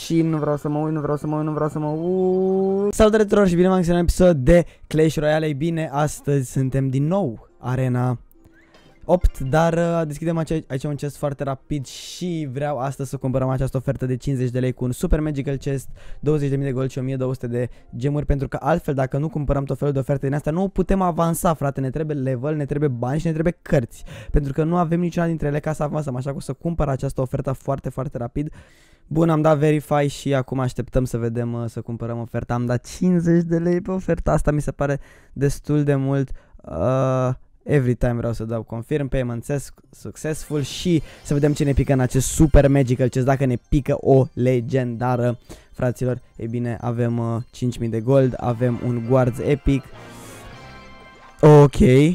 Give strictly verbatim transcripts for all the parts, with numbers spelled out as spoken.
și nu vreau să mă uit, nu vreau să mă uit, nu vreau să mă uit. Salutare tuturor și bine v-am găsit la un episod de Clash Royale. Ei bine, astăzi suntem din nou Arena opt, dar uh, deschidem aici, aici un chest foarte rapid și vreau astăzi să cumpărăm această ofertă de cincizeci de lei cu un Super Magical Chest, douăzeci de mii de gold și o mie două sute de gemuri, pentru că altfel dacă nu cumpărăm tot felul de oferte din astea nu putem avansa, frate, ne trebuie level, ne trebuie bani și ne trebuie cărți, pentru că nu avem niciuna dintre ele ca să avansăm, așa că o să cumpăr această ofertă foarte, foarte rapid. Bun, am dat verify și acum așteptăm să vedem, uh, să cumpărăm oferta. Am dat cincizeci de lei pe oferta asta, mi se pare destul de mult. uh, Every time vreau să dau confirm, payment successful și să vedem ce ne pică în acest Super Magical Chest, dacă ne pică o legendară, fraților. Ei bine, avem uh, cinci mii de gold, avem un Guards Epic. Ok. uh,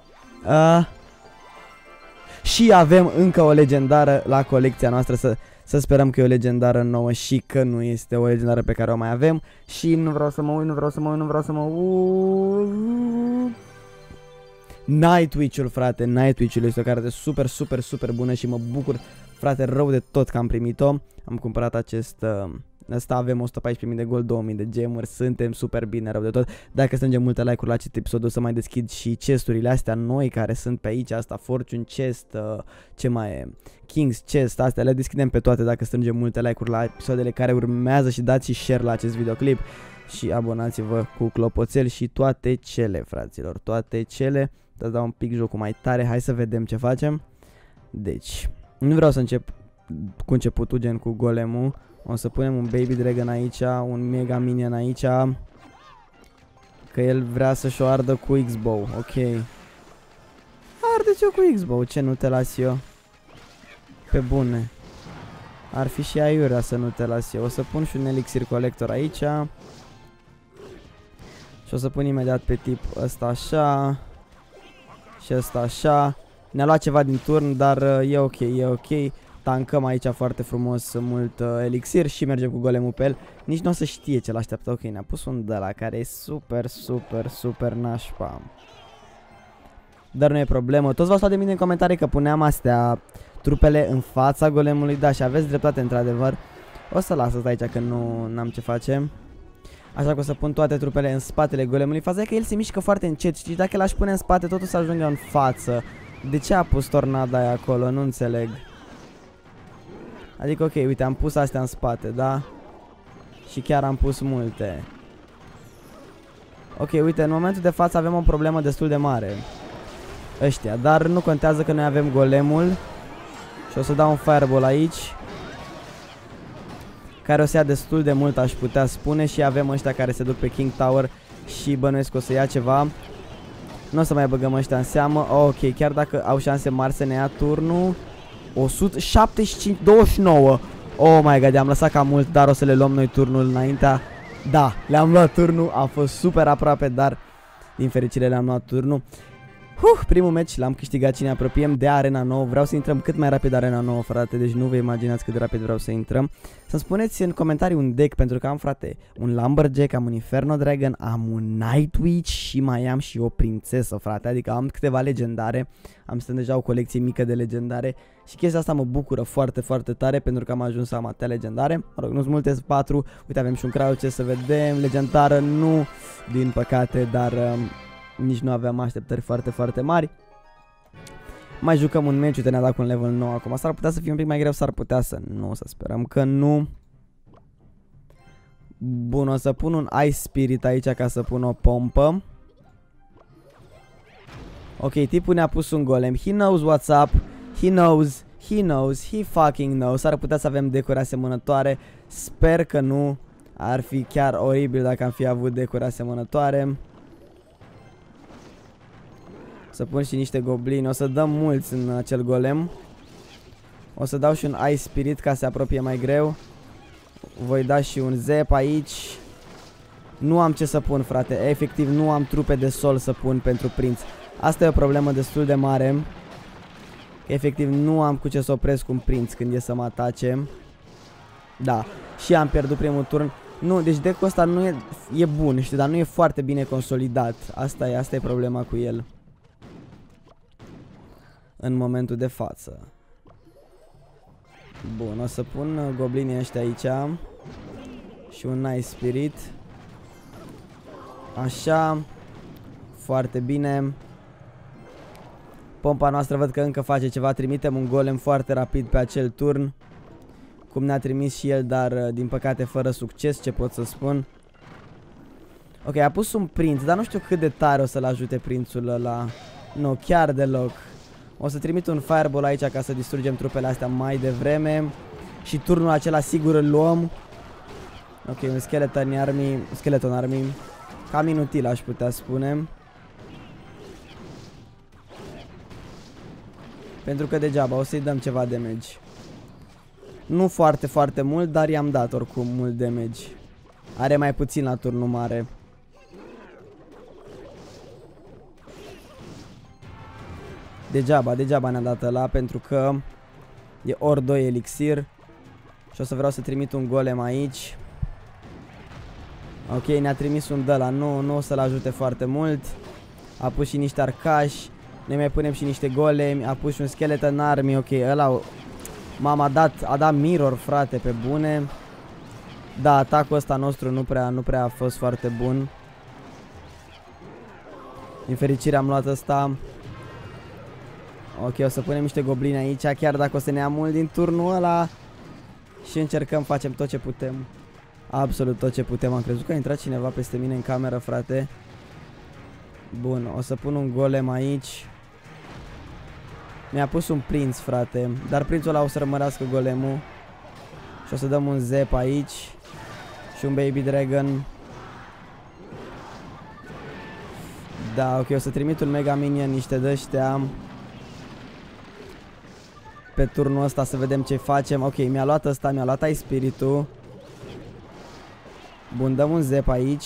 Și avem încă o legendară la colecția noastră, să, să sperăm că e o legendară nouă și că nu este o legendară pe care o mai avem. Și nu vreau să mă uit, nu vreau să mă uit, nu vreau să mă uit. Nightwish-ul, frate, Nightwish-ul este o carte super, super, super bună și mă bucur, frate, rău de tot că am primit-o. Am cumpărat acest, uh, ăsta, avem o sută paisprezece mii de gold, două mii de gemuri, suntem super bine, rău de tot. Dacă strângem multe like-uri la acest episod, o să mai deschid și chesturile astea noi care sunt pe aici, asta, Fortune Chest, uh, ce mai e, King's Chest, astea, le deschidem pe toate dacă strângem multe like-uri la episoadele care urmează și dați și share la acest videoclip. Și abonați-vă cu clopoțel și toate cele, fraților, toate cele. Să dau un pic jocul mai tare, hai să vedem ce facem. Deci, nu vreau să încep cu începutul, gen cu golemul. O să punem un Baby Dragon aici, un Mega Minion aici, că el vrea să-și o ardă cu X-Bow, ok. Arde-ți-o cu X-Bow, ce nu te las eu? Pe bune. Ar fi și aiurea să nu te las eu. O să pun și un Elixir Collector aici. Și o să pun imediat pe tip ăsta așa. Și ăsta așa. Ne-a luat ceva din turn, dar uh, e ok, e ok. Tankăm aici foarte frumos mult uh, elixir și mergem cu golemul pe el. Nici nu o să știe ce l-așteaptă. Ok, ne-a pus un de la care e super, super, super nașpa. Dar nu e problemă. Toți v-ați luat de mine în comentarii că puneam astea, trupele în fața golemului. Da, și aveți dreptate într-adevăr. O să las asta aici că nu am ce face. Așa că o să pun toate trupele în spatele golemului. Faza e că el se mișcă foarte încet și dacă l-aș pune în spate totul să ajungă în față. De ce a pus tornada aia acolo? Nu înțeleg. Adică ok, uite, am pus astea în spate, da? Și chiar am pus multe. Ok, uite, în momentul de față avem o problemă destul de mare ăștia, dar nu contează că noi avem golemul. Și o să dau un fireball aici, care o să ia destul de mult, aș putea spune. Și avem ăștia care se duc pe King Tower și bănuiesc că o să ia ceva. Nu o să mai băgăm ăștia în seamă. Ok, chiar dacă au șanse mari să ne ia turnul. o sută șaptezeci și cinci, douăzeci și nouă. Oh my god, am lăsat cam mult, dar o să le luăm noi turnul înaintea. Da, le-am luat turnul, a fost super aproape, dar din fericire le-am luat turnul. Uh, primul meci l-am câștigat și ne apropiem de Arena nouă. Vreau să intrăm cât mai rapid Arena nouă, frate. Deci nu vă imaginați cât de rapid vreau să intrăm. Să-mi spuneți în comentarii un deck, pentru că am, frate, un Lumberjack, am un Inferno Dragon, am un Nightwish și mai am și o prințesă, frate. Adică am câteva legendare. Am strâns deja o colecție mică de legendare și chestia asta mă bucură foarte, foarte tare, pentru că am ajuns să am atâtea legendare. Mă rog, nu-s multe, patru. Uite, avem și un Crouch, să vedem. Legendară nu, din păcate, dar um, nici nu aveam așteptări foarte, foarte mari. Mai jucăm un meci, uite, ne-a dat cu un level nou acum. S-ar putea să fie un pic mai greu, s-ar putea să nu, să sperăm că nu. Bun, o să pun un Ice Spirit aici ca să pun o pompă. Ok, tipul ne-a pus un golem. He knows what's up. He knows, he knows, he fucking knows. S-ar putea să avem decuri asemănătoare. Sper că nu. Ar fi chiar oribil dacă am fi avut decuri asemănătoare. Să pun și niște goblini. O să dăm mulți în acel golem. O să dau și un Ice Spirit ca să se apropie mai greu. Voi da și un Zep aici. Nu am ce să pun, frate. Efectiv nu am trupe de sol să pun pentru prinț. Asta e o problemă destul de mare. Efectiv nu am cu ce să opresc un prinț când e să mă atace. Da. Și am pierdut primul turn. Nu, deci deck-ul ăsta nu e, e bun, știu, dar nu e foarte bine consolidat. Asta e, asta e problema cu el în momentul de față. Bun, o să pun goblinii ăștia aici. Și un Nice Spirit. Așa. Foarte bine. Pompa noastră văd că încă face ceva. Trimitem un golem foarte rapid pe acel turn. Cum ne-a trimis și el, dar din păcate fără succes, ce pot să spun. Ok, a pus un prinț, dar nu știu cât de tare o să-l ajute prințul ăla. Nu, chiar deloc. O să trimit un fireball aici ca să distrugem trupele astea mai devreme. Și turnul acela sigur îl luăm. Ok, un skeleton army, skeleton army. Cam inutil, aș putea spune. Pentru că degeaba, o să-i dăm ceva damage. Nu foarte, foarte mult, dar i-am dat oricum mult damage. Are mai puțin la turnul mare. Degeaba, degeaba ne-a dat ăla, pentru că e ori doi elixir. Și o să vreau să trimit un golem aici. Ok, ne-a trimis un de-ăla, nu, nu o să-l ajute foarte mult. A pus și niște arcași. Ne mai punem și niște golemi. A pus și un skeleton army, ok, ăla... M-am a dat, a dat mirror, frate, pe bune. Da, atacul ăsta nostru nu prea, nu prea a fost foarte bun. Din fericire am luat ăsta. Ok, o să punem niște goblini aici, chiar dacă o să ne ia mult din turnul ăla. Și încercăm, facem tot ce putem. Absolut tot ce putem. Am crezut că a intrat cineva peste mine în cameră, frate. Bun, o să pun un golem aici. Mi-a pus un prinț, frate. Dar prințul ăla o să rămărească golemul. Și o să dăm un zep aici. Și un baby dragon. Da, ok, o să trimit un mega minion, niște de-ăștia. Pe turnul ăsta să vedem ce facem. Ok, mi-a luat ăsta, mi-a luat ai spiritul. Bun, dăm un zep aici.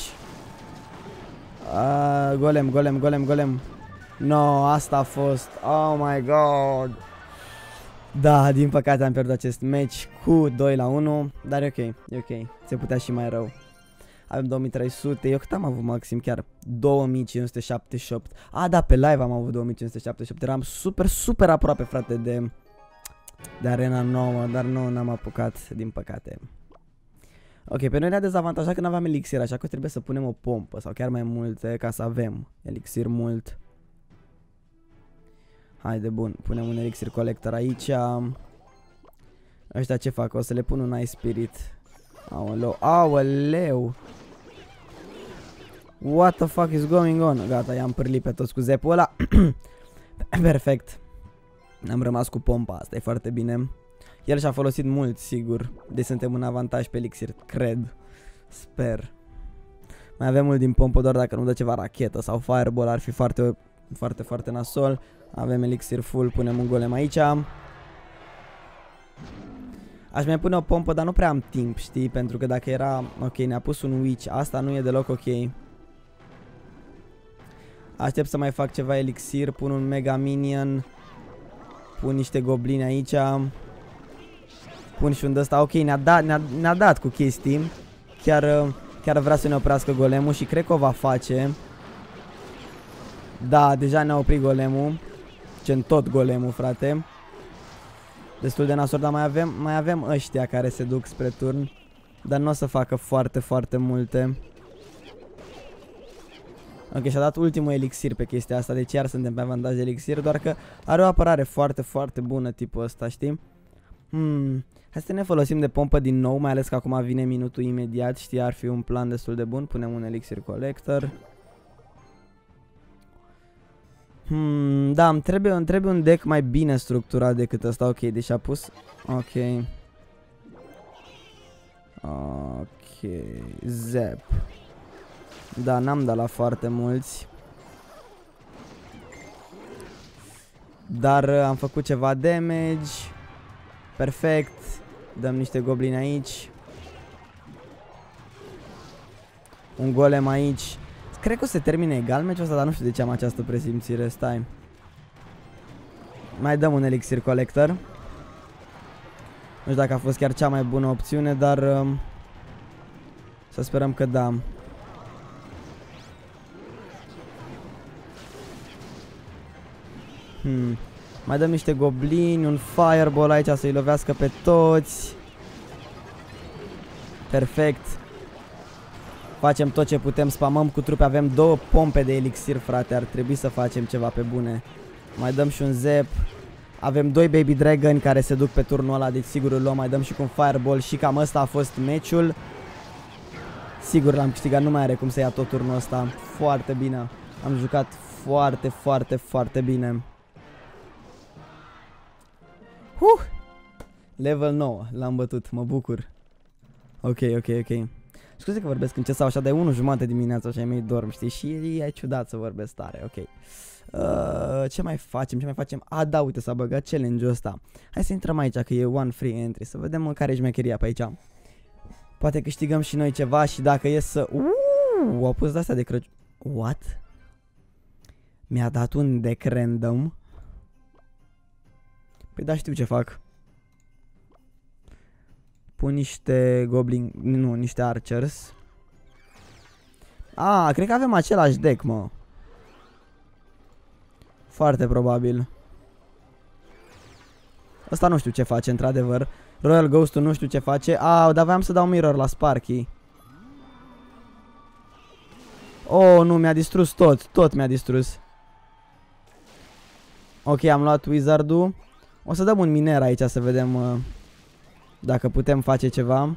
Uh, golem, golem, golem, golem. No, asta a fost. Oh my god. Da, din păcate am pierdut acest match cu doi la unu. Dar e ok, e ok. Se putea și mai rău. Avem două mii trei sute. Eu cât am avut maxim? Chiar două mii cinci sute șaptezeci și opt. A, da, pe live am avut două mii cinci sute șaptezeci și opt. Eram super, super aproape, frate, de, de arena nouă. Dar nu, n-am apucat, din păcate. Ok, pe noi ne-a dezavantajat că nu aveam elixir, așa că trebuie să punem o pompă sau chiar mai multe ca să avem elixir mult. Haide, bun, punem un elixir collector aici. Ăștia ce fac? O să le pun un Nice Spirit. Aoleu, aoleu. What the fuck is going on? Gata, i-am pârlit pe toți cu zepul ăla. Perfect. Am rămas cu pompa, asta e foarte bine. El și-a folosit mult, sigur. Deci suntem în avantaj pe elixir, cred. Sper. Mai avem mult din pompă, doar dacă nu dă ceva rachetă sau fireball, ar fi foarte, foarte, foarte nasol. Avem elixir full, punem un golem aici. Aș mai pune o pompă, dar nu prea am timp, știi? Pentru că dacă era... Ok, ne-a pus un witch, asta nu e deloc ok. Aștept să mai fac ceva elixir, pun un mega minion. Pun niște goblini aici. Pun și un d-ăsta, ok, ne-a dat, ne-a, ne-a dat cu chestii. Chiar, chiar vrea să ne oprească golemul și cred că o va face. Da, deja ne-a oprit golemul. Gen tot golemul, frate. Destul de nasol, dar mai avem, mai avem ăștia care se duc spre turn. Dar nu o să facă foarte, foarte multe. Ok, și-a dat ultimul elixir pe chestia asta, deci iar suntem pe avantaj de elixir. Doar că are o apărare foarte, foarte bună tipul ăsta, știi? Hmm, hai să ne folosim de pompă din nou, mai ales că acum vine minutul imediat, știi, ar fi un plan destul de bun. Punem un elixir collector. Hmm, da, îmi trebuie, îmi trebuie un deck mai bine structurat decât ăsta. Ok, deci a pus... Ok. Ok, zap. Da, n-am dat la foarte mulți. Dar am făcut ceva damage. Perfect. Dăm niște goblini aici. Un golem aici. Cred că o să termine egal meciul ăsta, dar nu știu de ce am această presimțire. Stai. Mai dăm un elixir collector. Nu știu dacă a fost chiar cea mai bună opțiune, dar um, să sperăm că da. Hmm. Mai dăm niște goblini, un fireball aici să-i lovească pe toți. Perfect. Facem tot ce putem, spamăm cu trupe, avem două pompe de elixir, frate, ar trebui să facem ceva pe bune. Mai dăm și un zep. Avem doi Baby Dragon care se duc pe turnul ăla, deci sigur îl luăm, mai dăm și cu un Fireball și cam ăsta a fost meciul. Sigur l-am câștigat, nu mai are cum să ia tot turnul ăsta. Foarte bine, am jucat foarte, foarte, foarte bine. Huh! Level nouă, l-am bătut, mă bucur. Ok, ok, ok. Scuze că vorbesc încet sau așa, de unu jumate dimineața și ai mei dorm, știi? Și e ciudat să vorbesc tare, ok. Uh, ce mai facem, ce mai facem? A, da, uite, s-a băgat challenge-ul ăsta. Hai să intrăm aici, că e one free entry, să vedem care e șmecheria pe aici. Poate câștigăm și noi ceva și dacă e să... Uuuu, au pus de-astea de Crăciun. What? Mi-a dat un deck random. Păi da, știu ce fac. Pun niște goblin, nu, niște archers. Ah, cred că avem același deck, mă. Foarte probabil. Ăsta nu știu ce face, într-adevăr. Royal Ghost-ul nu știu ce face. Ah, dar voiam să dau mirror la Sparky. Oh, nu, mi-a distrus tot. Tot mi-a distrus. Ok, am luat Wizard-ul. O să dăm un miner aici să vedem uh, dacă putem face ceva.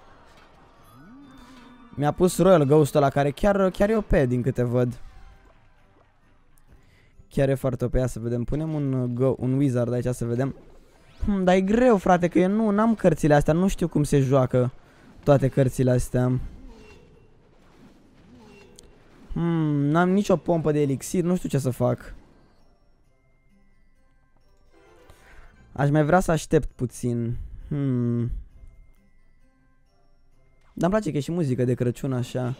Mi-a pus Royal Ghost-ul ăla care chiar, chiar e O P din câte văd. Chiar e foarte O P, să vedem. Punem un, go, un Wizard aici să vedem. Hmm, dar e greu, frate, că eu nu n-am cărțile astea. Nu știu cum se joacă toate cărțile astea. Hmm, n-am nicio pompă de elixir. Nu știu ce să fac. Aș mai vrea să aștept puțin. Hmm. Dar îmi place că e și muzică de Crăciun așa.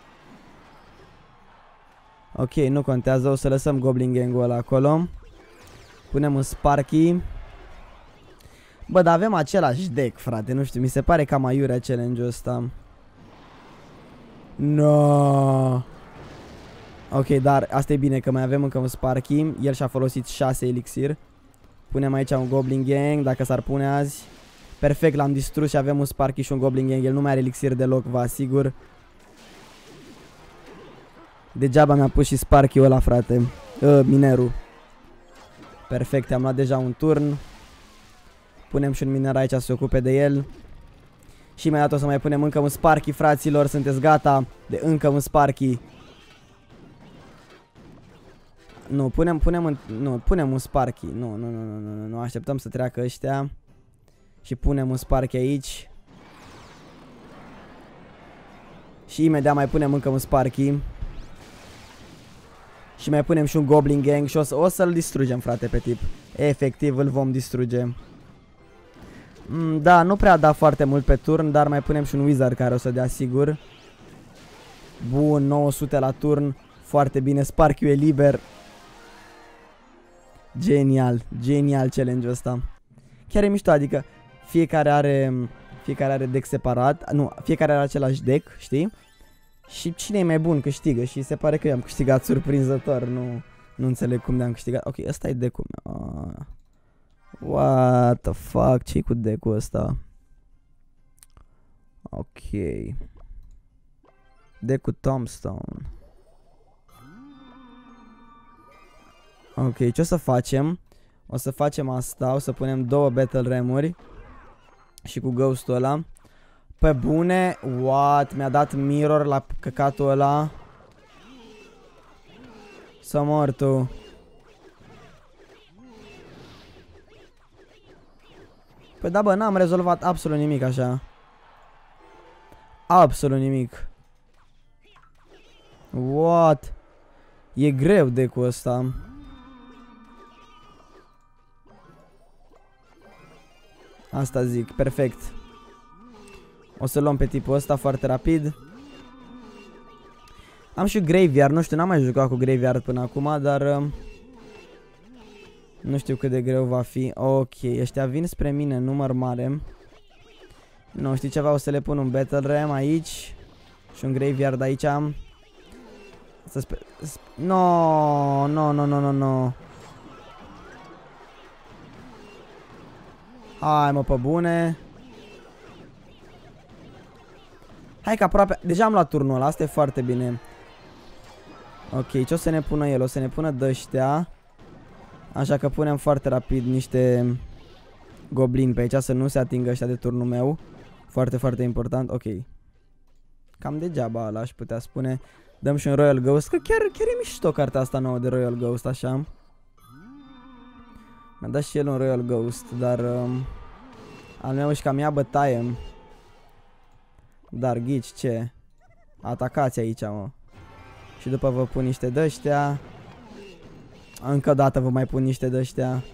Ok, nu contează, o să lăsăm Goblin Gang-ul ăla acolo. Punem un Sparky. Bă, dar avem același deck, frate, nu știu, mi se pare cam aiurea challenge-ul ăsta. No. Ok, dar asta e bine că mai avem încă un Sparky. El și-a folosit șase elixir. Punem aici un Goblin Gang, dacă s-ar pune azi. Perfect, l-am distrus și avem un Sparky și un Goblin Gang. El nu mai are elixir deloc, vă asigur. Degeaba mi-a pus și Sparky-ul ăla, frate. uh, Minerul. Perfect, am luat deja un turn. Punem și un miner aici să se ocupe de el. Și imediat o să mai punem încă un Sparky, fraților. Sunteți gata de încă un Sparky? Nu, punem, punem, un, nu, punem un Sparky. Nu, nu, nu, nu, nu, nu, așteptăm să treacă ăștia. Și punem un Sparky aici. Și imediat mai punem încă un Sparky. Și mai punem și un Goblin Gang. Și o, să, o să-l distrugem, frate, pe tip. Efectiv, îl vom distruge. mm, Da, nu prea da foarte mult pe turn. Dar mai punem și un Wizard care o să dea sigur. Bun, nouă sute la turn. Foarte bine, Sparky-ul e liber. Genial, genial challenge-ul ăsta. Chiar e mișto, adică fiecare are Fiecare are deck separat. Nu, fiecare are același deck, știi? Și cine e mai bun câștigă. Și se pare că eu am câștigat surprinzător. Nu, nu înțeleg cum de-am câștigat. Ok, ăsta e deck-ul meu. ah. What the fuck, ce-i cu deck-ul ăsta? Ok. Deck-ul Tombstone. Ok, ce o să facem? O să facem asta, o să punem două Battle Ram-uri. Și cu Ghost-ul ăla. Pe bune, what? Mi-a dat mirror la căcatul ăla. Să mor tu. Păi da, bă, n-am rezolvat absolut nimic așa. Absolut nimic. What? E greu deck-ul ăsta. Asta zic, perfect. O să luăm pe tipul ăsta foarte rapid. Am și Graveyard, nu știu, n-am mai jucat cu Graveyard până acum, dar uh, nu știu cât de greu va fi. Ok, ăștia vin spre mine în număr mare. Nu știu ceva, o să le pun un Battle Ram aici și un Graveyard aici. Să sper... No, no, no, no, no, no. Hai mă, pe bune. Hai că aproape... Deja am luat turnul ăla, asta e foarte bine. Ok, ce o să ne pună el? O să ne pună dăștia. Așa că punem foarte rapid niște goblini pe aici, să nu se atingă ăștia de turnul meu. Foarte, foarte important. Ok. Cam degeaba ăla, aș putea spune. Dăm și un Royal Ghost, că chiar, chiar e mișto cartea asta nouă de Royal Ghost, așa. Mi-a dat și el un Royal Ghost, dar um, al meu și cam ia bătaie. Dar ghici ce? Atacați aici, mă. Și după vă pun niște dăștia. Încă o dată vă mai pun niște dăștia.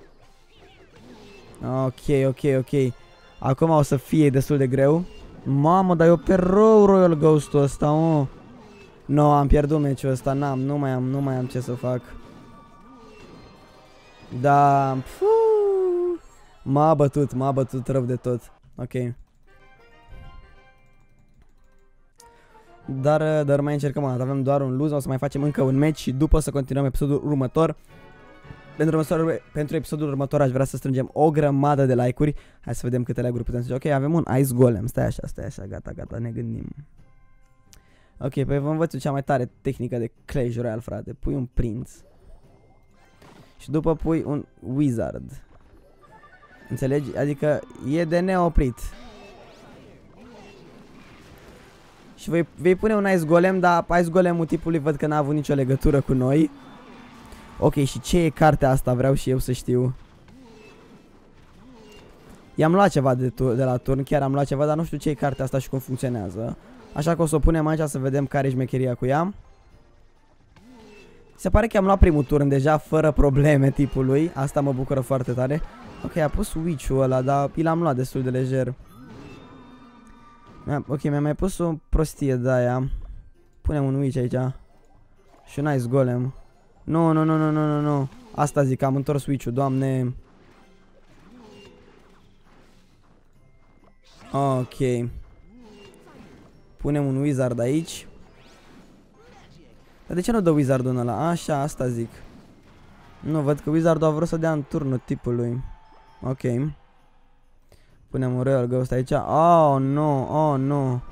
Ok, ok, ok. Acum o să fie destul de greu. Mamă, dar eu pe rău Royal Ghost-ul ăsta, mă. No, am pierdut meciul ăsta, n-am, nu mai am, nu mai am ce să fac. Da, m-a bătut, m-a bătut rău de tot. Ok. Dar, dar mai încercăm, avem doar un lose, o să mai facem încă un match și după să continuăm episodul următor. Pentru, următor, pentru episodul următor aș vrea să strângem o grămadă de like-uri. Hai să vedem câte like-uri putem strânge. Ok, avem un Ice Golem, stai așa, stai așa, gata, gata, ne gândim. Ok, păi vă învăț cea mai tare tehnică de Clash Royale, frate. Pui un prinț. Și după pui un wizard. Înțelegi? Adică e de neoprit. Și vei, vei pune un Ice Golem, dar Ice Golem-ul tipului văd că n-a avut nicio legătură cu noi. Ok, și ce e cartea asta? Vreau și eu să știu. I-am luat ceva de, de la turn, chiar am luat ceva, dar nu știu ce e cartea asta și cum funcționează. Așa că o să o punem aici să vedem care e șmecheria cu ea. Se pare că am luat primul turn deja fără probleme tipului. Asta mă bucură foarte tare. Ok, a pus Witch-ul ăla, dar i l-am luat destul de lejer. Ok, mi-a mai pus o prostie de aia. Punem un Witch aici. Și un Ice Golem. Nu, nu, nu, nu, nu, nu, nu. Asta zic, am întors Witch-ul, doamne. Ok. Punem un Wizard aici. Dar de ce nu dă Wizardul ăla? Așa, asta zic. Nu, văd că Wizardul a vrut să dea în turnul tipului. Ok. Punem un Royal Ghost aici. Oh, nu, oh, nu.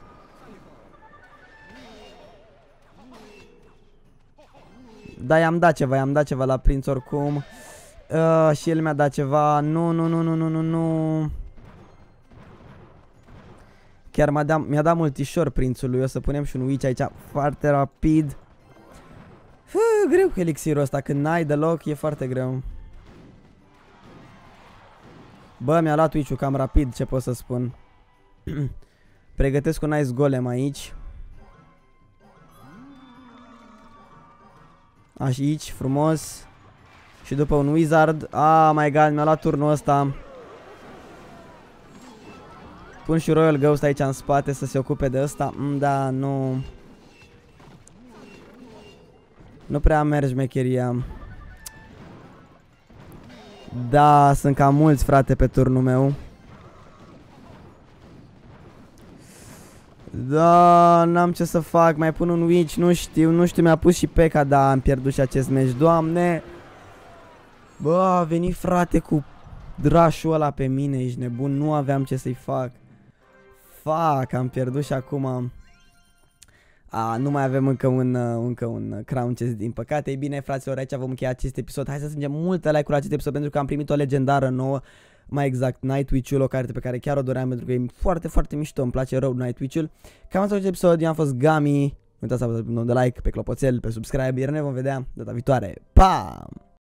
Da, i-am dat ceva, i-am dat ceva la prinț oricum. Uh, și el mi-a dat ceva. Nu, nu, nu, nu, nu, nu, nu. Chiar mi-a dat, mi-a dat multișor prințului. O să punem și un Witch aici foarte rapid. Fă, greu cu elixirul ăsta. Când n-ai deloc, e foarte greu. Bă, mi-a luat Witch-ul cam rapid, ce pot să spun. Pregătesc un Ice Golem aici. Aici, frumos. Și după un Wizard. Ah, my god, mi-a luat turnul ăsta. Pun și Royal Ghost aici în spate să se ocupe de ăsta. Mm, da, nu. Nu prea merge mecheria. Da, sunt cam mulți, frate, pe turnul meu. Da, n-am ce să fac. Mai pun un Witch, nu știu, nu știu, mi-a pus și P.E.K.K.A, da, am pierdut și acest meci. Doamne. Bă, a venit, frate, cu drașul ăla pe mine, ești nebun, nu aveam ce să-i fac. Fuck, am pierdut și acum. A, nu mai avem încă un, uh, încă un crown chest, din păcate. Ei bine, fraților, aici vom încheia acest episod. Hai să strângem multe like-uri la acest episod pentru că am primit o legendară nouă. Mai exact, Night Witch-ul, o carte pe care chiar o doream pentru că e foarte, foarte mișto, îmi place rău Night Witch-ul. Cam asta acest episod, eu am fost Gami. Nu uitați să apăsați butonul de like, pe clopoțel, pe subscribe, iar ne vom vedea data viitoare. Pa!